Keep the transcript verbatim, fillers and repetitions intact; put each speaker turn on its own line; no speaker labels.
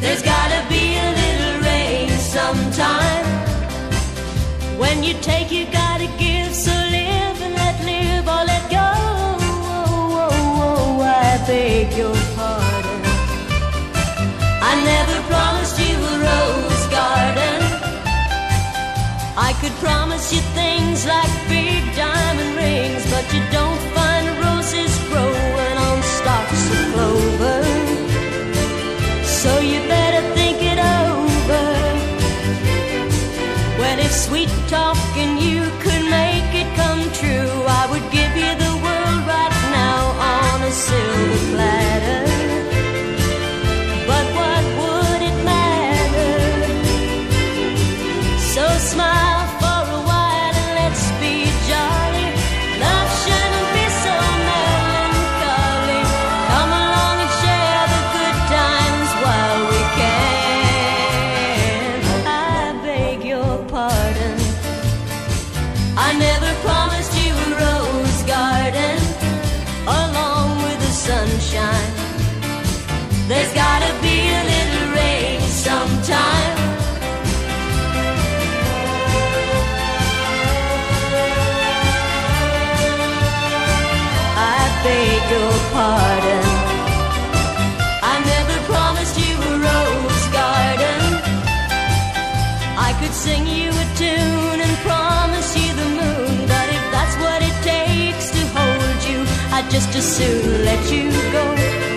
There's gotta be a little rain sometime. When you take, you gotta give. So live and let live or let go. Oh, oh, oh, I beg your pardon. I never promised you a rose garden. I could promise you things like big diamond rings, but you don't find roses growing on stalks of clover. So you better think it over. Well, if sweet talking you could make it come true, I would give you the world right now on a silver platter. But what would it matter? So smile for a while and let's be jolly. Love shouldn't be so melancholy. Come along and share the good times while we can. I beg your pardon. I never promised you a rose garden along with the sunshine. There's gotta be a little rain sometime. I beg your pardon. I never promised you a rose garden. I could sing you a tune and promise you the moon, but if that's what it takes to hold you, I'd just as soon let you go.